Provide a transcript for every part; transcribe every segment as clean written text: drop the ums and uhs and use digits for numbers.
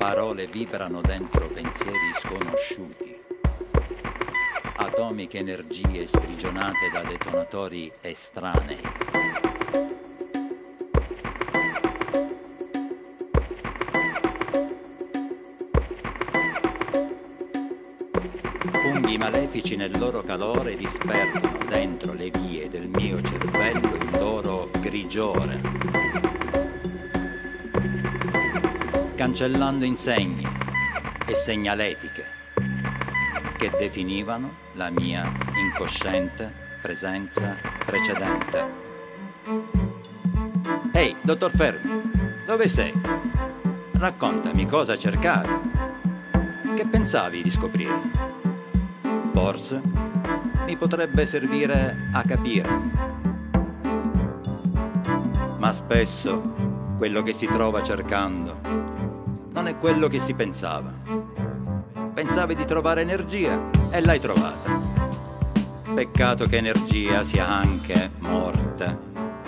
Parole vibrano dentro pensieri sconosciuti. Atomiche energie sprigionate da detonatori estranei. Funghi malefici nel loro calore disperdono dentro le vie del mio cervello il loro grigiore, cancellando insegni e segnaletiche che definivano la mia incosciente presenza precedente. Ehi, dottor Fermi, dove sei? Raccontami cosa cercavi. Che pensavi di scoprire? Forse mi potrebbe servire a capire. Ma spesso quello che si trova cercando non è quello che si pensava. Pensavi di trovare energia e l'hai trovata. Peccato che energia sia anche morte.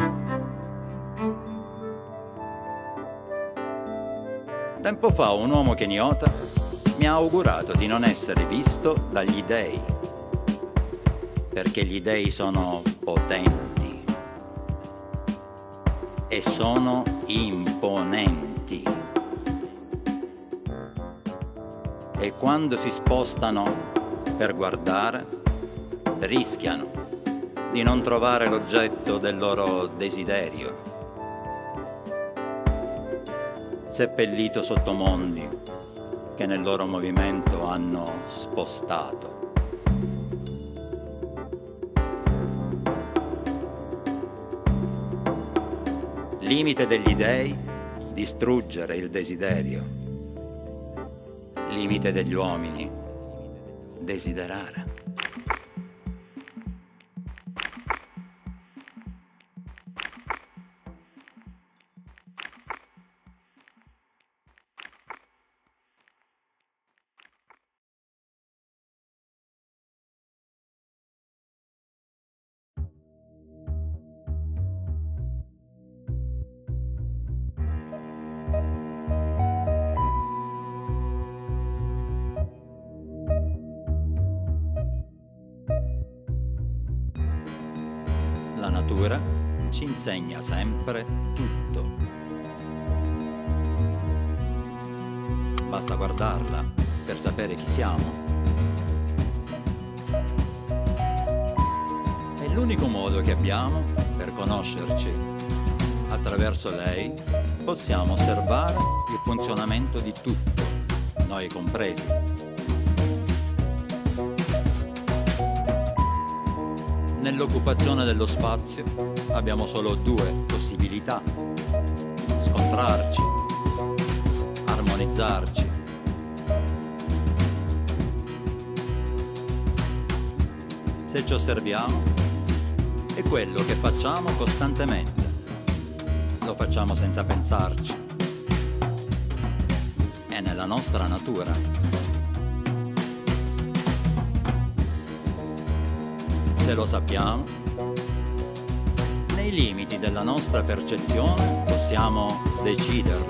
Tempo fa un uomo keniota mi ha augurato di non essere visto dagli dei, perché gli dei sono potenti e sono imponenti. E quando si spostano per guardare, rischiano di non trovare l'oggetto del loro desiderio, seppellito sotto mondi che nel loro movimento hanno spostato. Limite degli dei, distruggere il desiderio. Limite degli uomini, desiderare. La natura ci insegna sempre tutto. Basta guardarla per sapere chi siamo. È l'unico modo che abbiamo per conoscerci. Attraverso lei possiamo osservare il funzionamento di tutto, noi compresi. Nell'occupazione dello spazio abbiamo solo due possibilità: scontrarci, armonizzarci. Se ci osserviamo, è quello che facciamo costantemente. Lo facciamo senza pensarci. È nella nostra natura. Se lo sappiamo, nei limiti della nostra percezione possiamo deciderlo.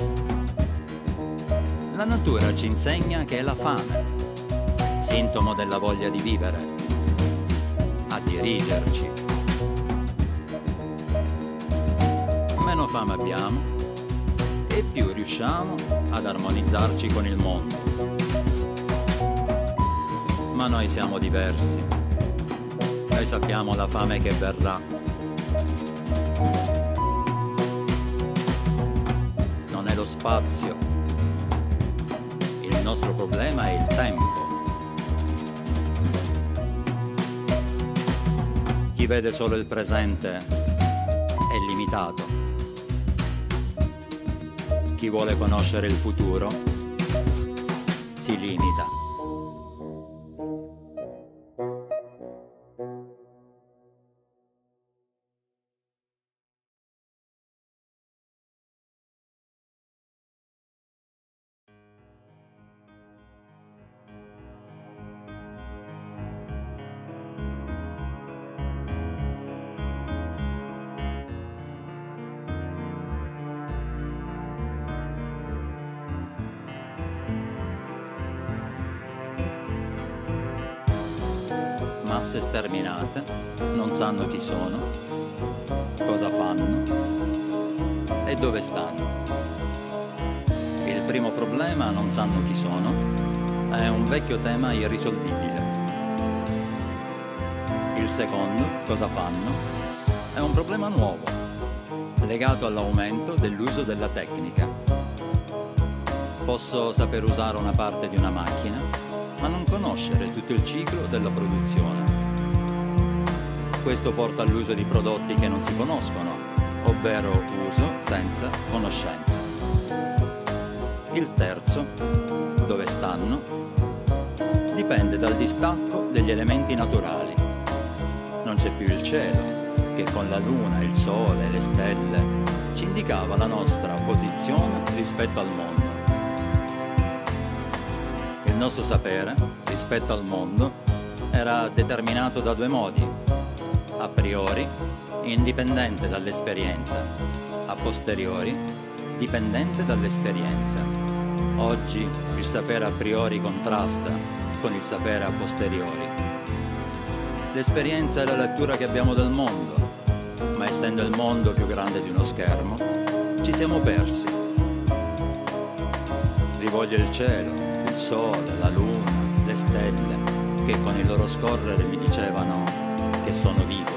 La natura ci insegna che è la fame, sintomo della voglia di vivere, a dirigerci. Meno fame abbiamo e più riusciamo ad armonizzarci con il mondo. Ma noi siamo diversi. Noi sappiamo la fame che verrà. Non è lo spazio. Il nostro problema è il tempo. Chi vede solo il presente è limitato. Chi vuole conoscere il futuro si limita. masse sterminate non sanno chi sono, cosa fanno e dove stanno. Il primo problema, non sanno chi sono, è un vecchio tema irrisolvibile. Il secondo, cosa fanno, è un problema nuovo, legato all'aumento dell'uso della tecnica. Posso saper usare una parte di una macchina, ma non conoscere tutto il ciclo della produzione. Questo porta all'uso di prodotti che non si conoscono, ovvero uso senza conoscenza. Il terzo, dove stanno, dipende dal distacco degli elementi naturali. Non c'è più il cielo, che con la luna, il sole e le stelle ci indicava la nostra posizione rispetto al mondo. Il nostro sapere rispetto al mondo era determinato da due modi: a priori, indipendente dall'esperienza; a posteriori, dipendente dall'esperienza. Oggi il sapere a priori contrasta con il sapere a posteriori. L'esperienza è la lettura che abbiamo del mondo, ma essendo il mondo più grande di uno schermo, ci siamo persi. Rivoglio il cielo, il sole, la luna, le stelle, che con il loro scorrere mi dicevano che sono vivo.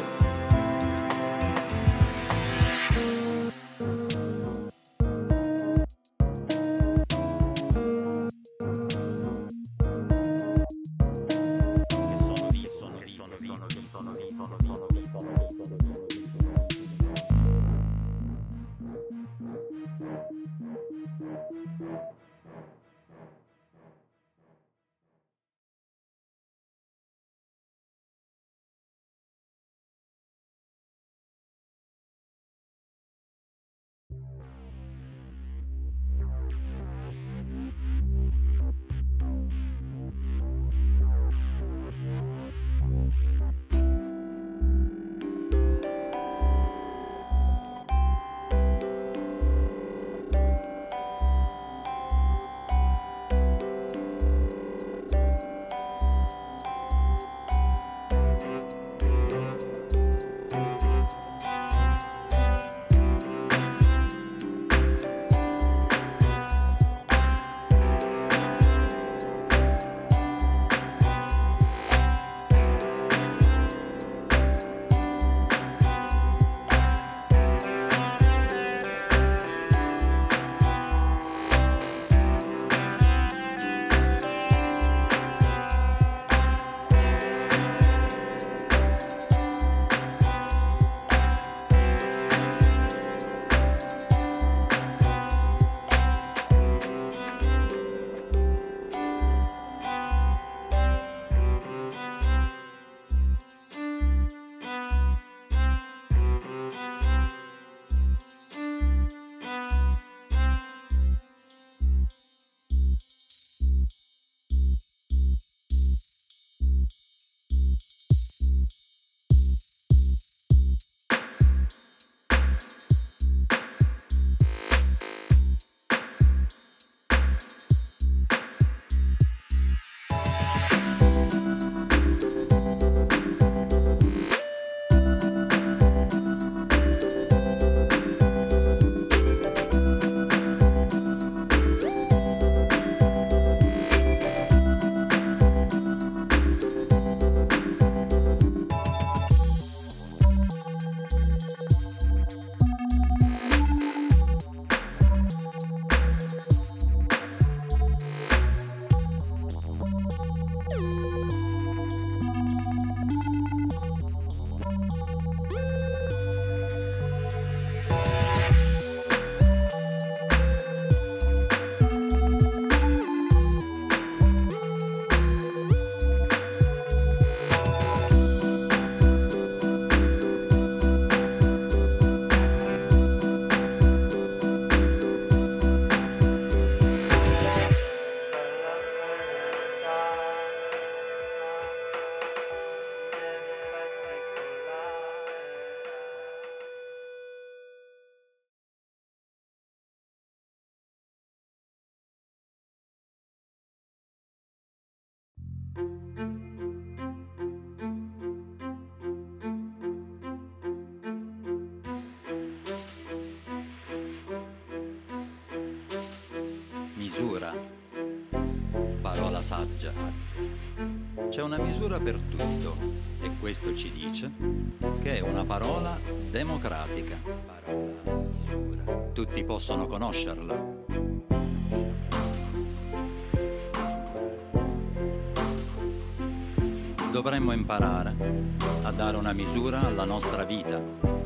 parola saggia. C'è una misura per tutto e questo ci dice che è una parola democratica. Parola, misura. Tutti possono conoscerla. Dovremmo imparare a dare una misura alla nostra vita,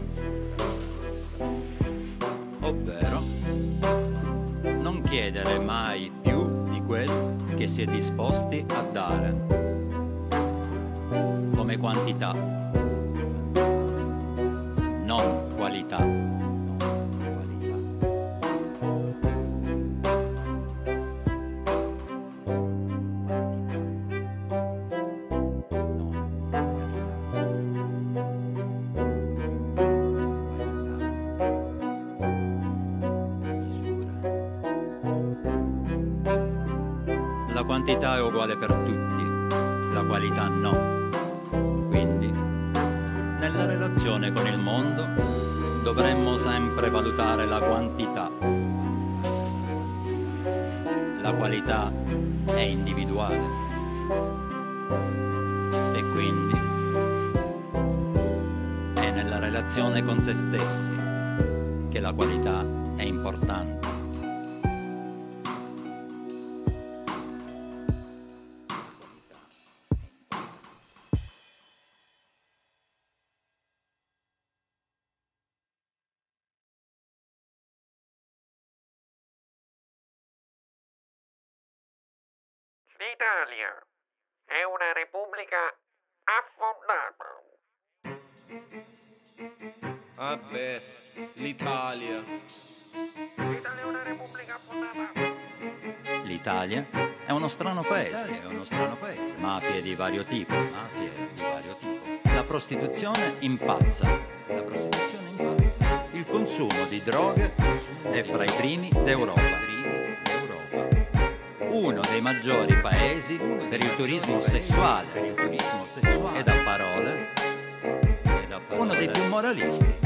ovvero non chiedere mai più di quel che si è disposti a dare, come quantità, non qualità. La quantità è uguale per tutti, la qualità no. Quindi, nella relazione con il mondo, dovremmo sempre valutare la quantità. La qualità è individuale. E quindi è nella relazione con se stessi che la qualità è importante. L'Italia è una repubblica affondata. Vabbè, l'Italia. L'Italia è una repubblica affondata. L'Italia è uno strano paese, mafie di vario tipo, La prostituzione impazza, Il consumo di droghe è fra i primi d'Europa. Uno dei maggiori paesi per il turismo sessuale ed a parole uno dei più moralisti.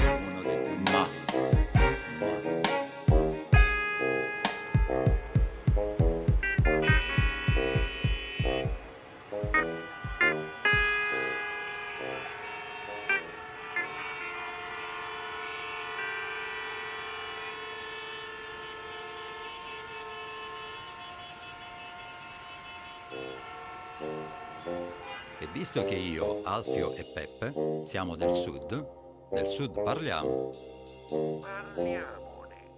E visto che io, Alfio e Peppe siamo del sud parliamo. Parliamone.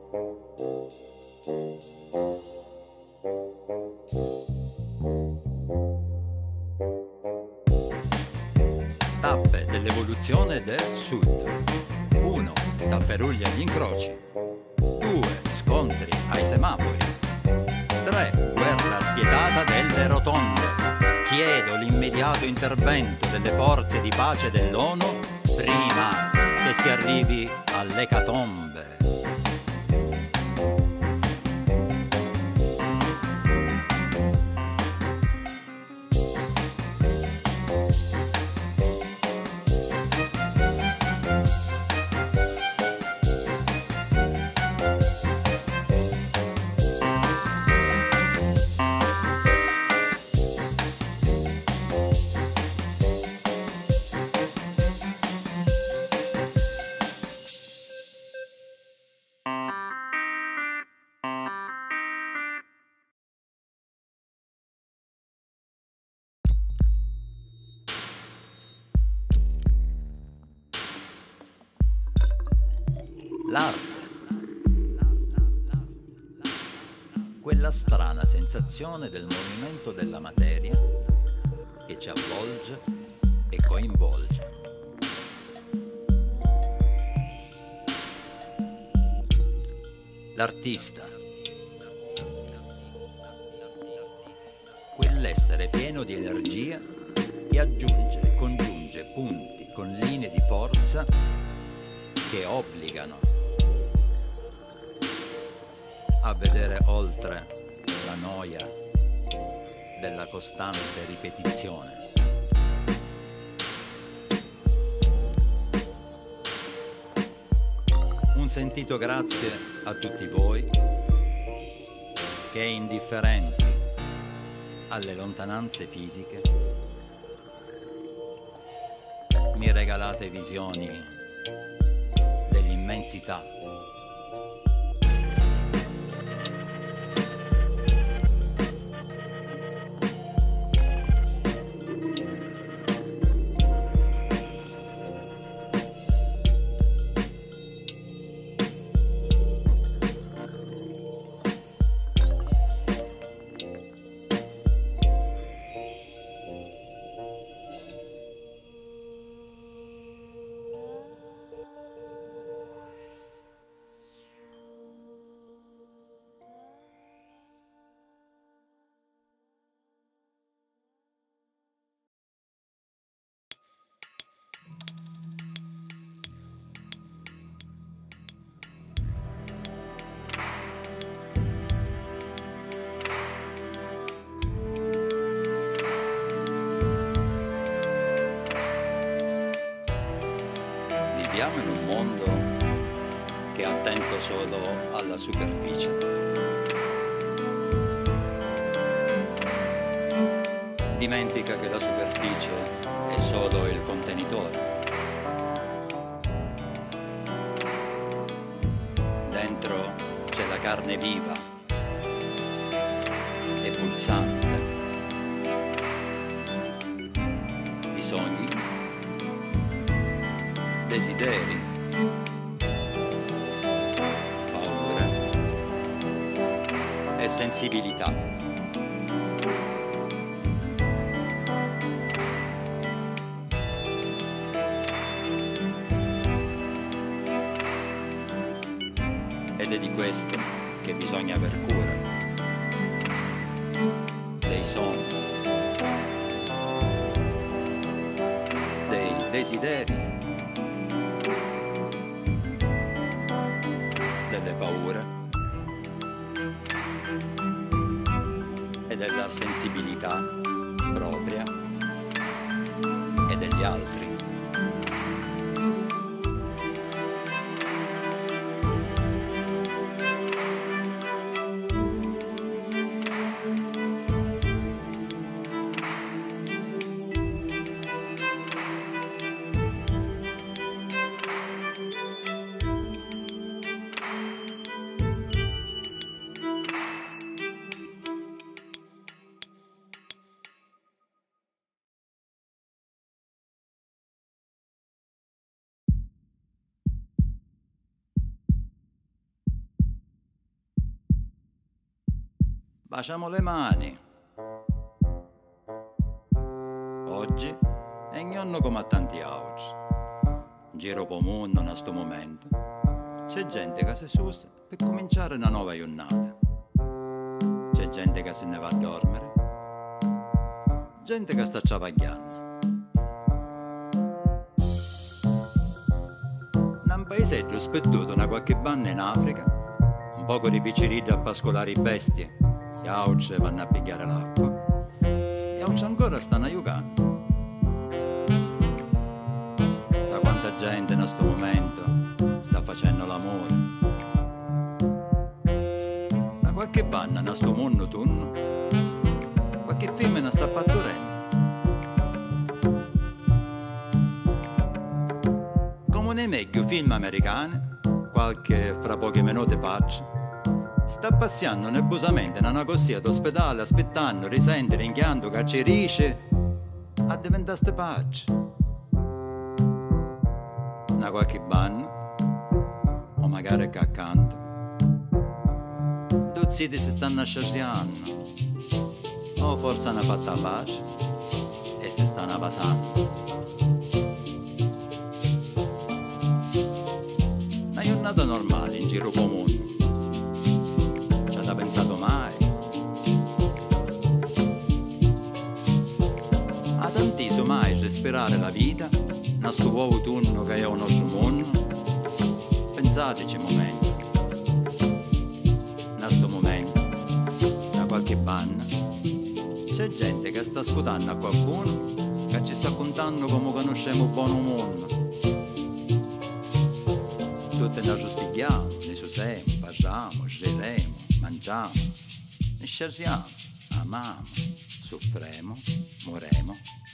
Tappe dell'evoluzione del sud. 1. Tafferugli agli incroci. 2. Scontri ai semafori. 3. Guerra spietata delle rotonde. Chiedo l'immediato intervento delle forze di pace dell'ONU prima che si arrivi all'ecatombe. L'arte, quella strana sensazione del movimento della materia che ci avvolge e coinvolge. L'artista, quell'essere pieno di energia che aggiunge e congiunge punti con linee di forza che obbligano a vedere oltre la noia della costante ripetizione. Un sentito grazie a tutti voi che indifferenti alle lontananze fisiche, mi regalate visioni dell'immensità. Viviamo in un mondo che è attento solo alla superficie. Dimentica che la superficie è solo il contenitore. Dentro c'è la carne viva e pulsante. I sogni, desideri, paure e sensibilità. Ed è di questo che bisogna aver cura, dei sogni, dei desideri, delle paure e della sensibilità propria e degli altri. Baciamo le mani. Oggi è gnonno come a tanti altri. Giro po' mondo in sto momento. C'è gente che si susa per cominciare una nuova giornata. C'è gente che se ne va a dormire. Gente che sta ciavagliando. In un paesetto sperduto una qualche banna in Africa, un poco di picciriddi a pascolare i bestie. Gli altri vanno a pigliare l'acqua. Gli altri ancora stanno aiutando. Sa quanta gente in questo momento sta facendo l'amore. Ma qualche banna in questo mondo tunno, qualche femmina sta partorendo. Come nei meglio film americani, qualche fra poche minuti pace sta passando nebusamente in una corsia d'ospedale aspettando, risente, rinchiando, caccerisce a diventare ste pace. Una qualche banna o magari che accanto tutti si stanno asciagliando o forse hanno fatto la pace e si stanno passando. Una giornata normale in giro comune. L'ha pensato mai? Ha tantiso mai respirare la vita in sto nuovo turno che è un nostro mondo? Pensateci un momento. In sto momento, da qualche banna, c'è gente che sta ascoltando a qualcuno che ci sta contando come conosciamo buono mondo. Tutti noi spieghiamo, ne susiamo, parliamo, scegliamo, mangiamo, ne scerziamo, amiamo, soffremo, moremo.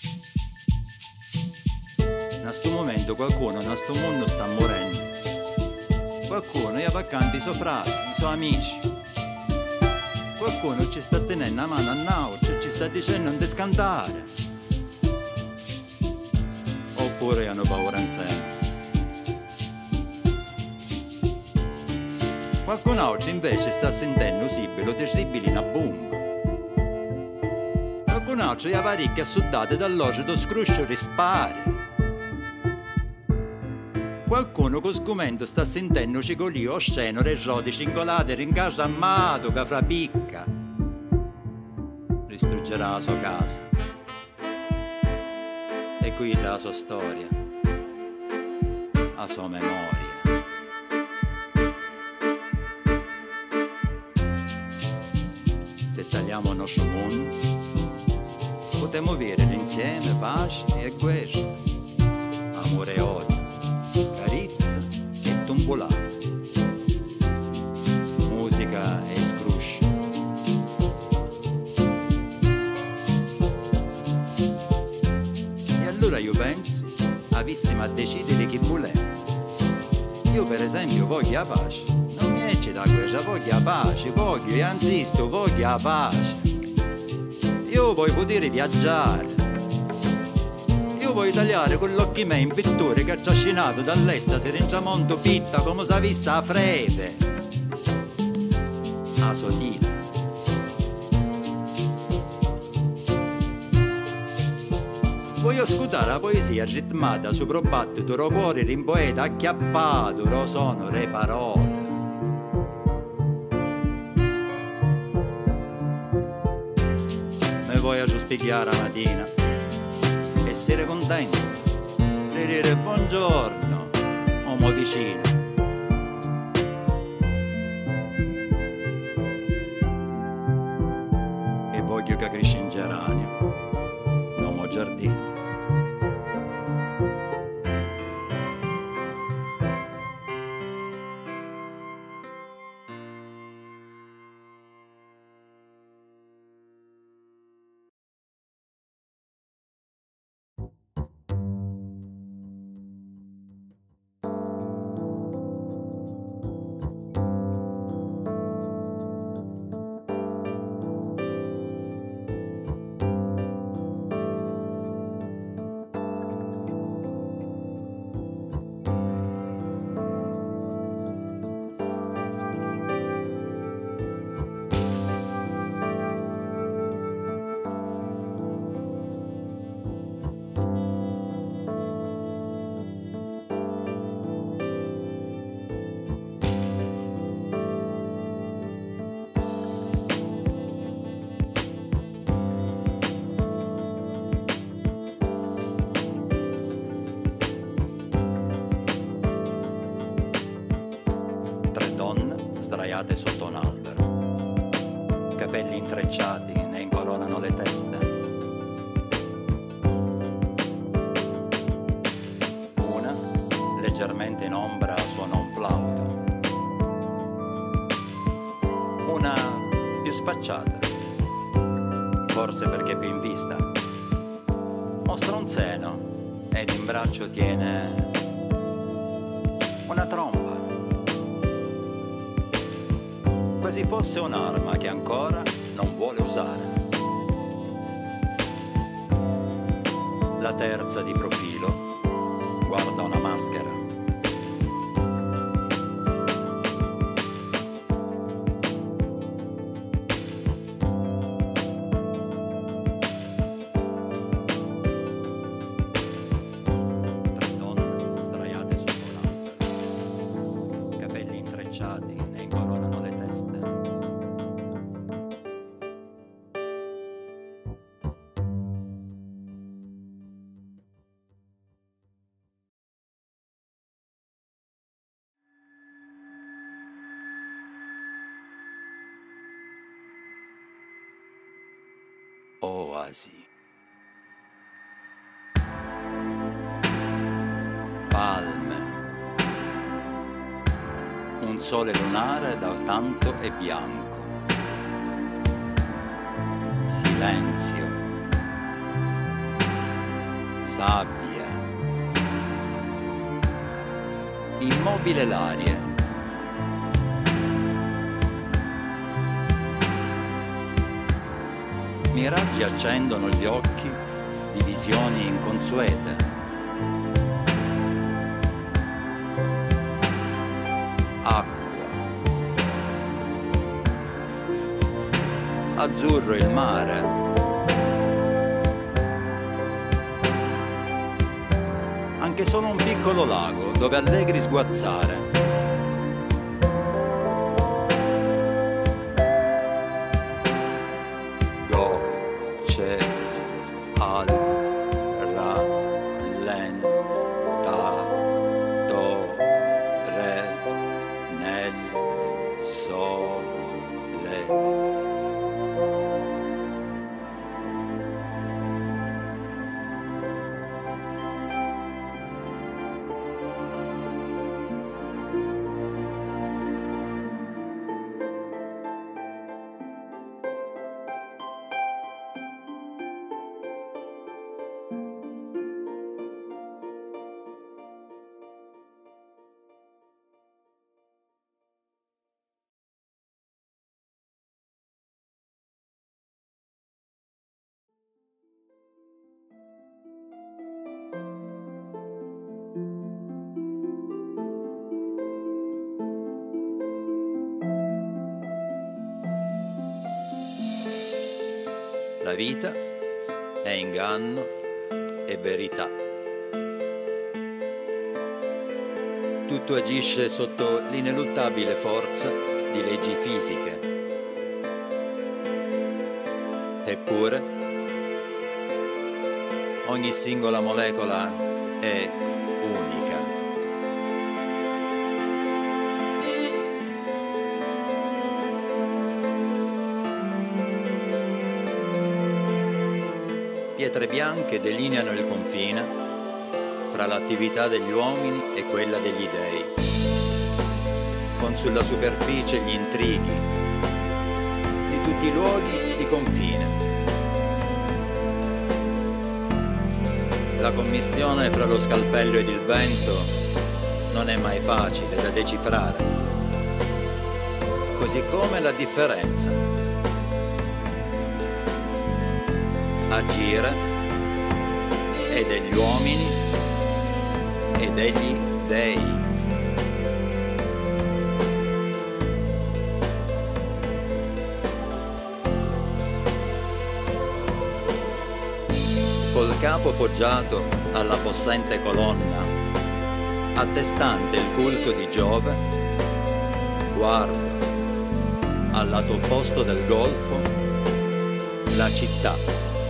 In sto momento qualcuno in sto mondo sta morendo. Qualcuno è accanto ai suoi frati, ai suoi amici. Qualcuno ci sta tenendo la mano a nauce, ci sta dicendo non scantare. Oppure hanno paura insieme. Qualcun altro invece sta sentendo sibilo terribile in bomba. Qualcun altro ha parecchie assodate dall'oceano scruscio rispare. Qualcuno con sgomento sta sentendo cigolio osceno, rodi cingolate, rincasammato che fra picca. Distruggerà la sua casa. E qui la sua storia, la sua memoria. Se tagliamo il nostro mondo, potremo vivere insieme pace e guerra, amore e odio, carizza e tombolate, musica e scruscio. E allora io penso, avessimo a decidere chi voleva. Io per esempio voglio la pace, non mi eccita la guerra, voglio la pace, voglio e insisto, voglio la pace. Io voglio poter viaggiare. Io voglio tagliare con l'occhio me in pittore che ha trascinato dall'est se in tramonto pitta come se avesse la freve. A sotina. Voglio ascoltare la poesia ritmata sopra il battito, ro cuore rimpoeta acchiappato, ro sono le parole. Me voglio spiegare la mattina, essere contento, dire buongiorno, uomo vicino. E voglio che cresci in geranio, uomo giardino. Sdraiate sotto un albero, capelli intrecciati ne incoronano le teste. Una, leggermente in ombra, suona un flauto. Una più sfacciata, forse perché più in vista, mostra un seno ed in braccio tiene una tromba. Quasi fosse un'arma che ancora non vuole usare. La terza di profilo guarda una maschera. Tre donne sdraiate sotto l'albero, capelli intrecciati ne incoronano le teste. Oasi. Palme. Un sole lunare da tanto e bianco. silenzio, sabbia, immobile l'aria. Miraggi accendono gli occhi di visioni inconsuete. Acqua, azzurro il mare, anche solo un piccolo lago dove allegri sguazzare. Gocce al rallentatore nel sole. La vita è inganno e verità. Tutto agisce sotto l'ineluttabile forza di leggi fisiche. Eppure, ogni singola molecola è unica. Pietre bianche delineano il confine fra l'attività degli uomini e quella degli dei, con sulla superficie gli intrighi di tutti i luoghi di confine. La commistione fra lo scalpello ed il vento non è mai facile da decifrare, così come la differenza. Agire è degli uomini e degli dei. Col capo poggiato alla possente colonna, attestante il culto di Giove, guardo al lato opposto del golfo la città.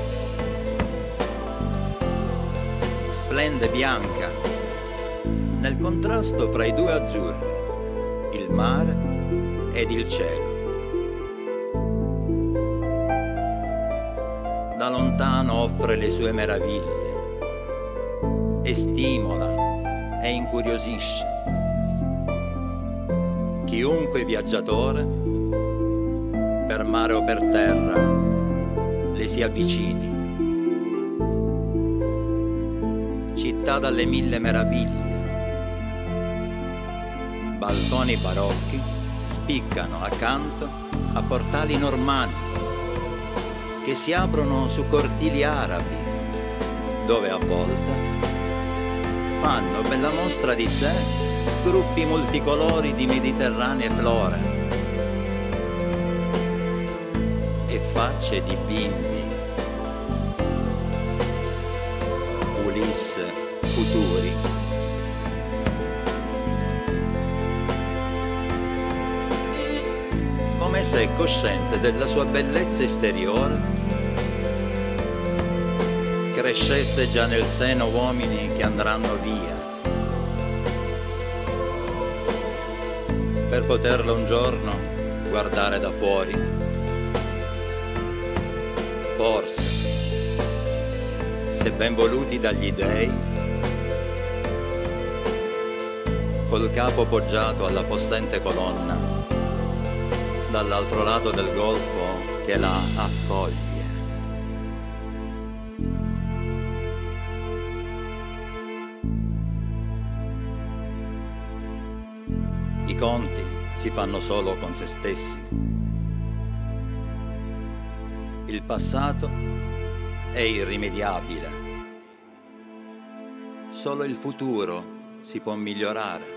Splende bianca nel contrasto fra i due azzurri, il mare ed il cielo. Da lontano offre le sue meraviglie e stimola e incuriosisce chiunque viaggiatore, per mare o per terra, le si avvicini. Città dalle mille meraviglie, balconi barocchi spiccano accanto a portali normanni che si aprono su cortili arabi, dove a volte fanno bella mostra di sé gruppi multicolori di mediterranee flore e facce di bimbi. Ulisse futuri. Come se cosciente della sua bellezza esteriore, crescesse già nel seno uomini che andranno via, per poterlo un giorno guardare da fuori. Forse, se ben voluti dagli dei, col capo poggiato alla possente colonna, dall'altro lato del golfo che la accoglie. I conti si fanno solo con se stessi. Il passato è irrimediabile. Solo il futuro si può migliorare.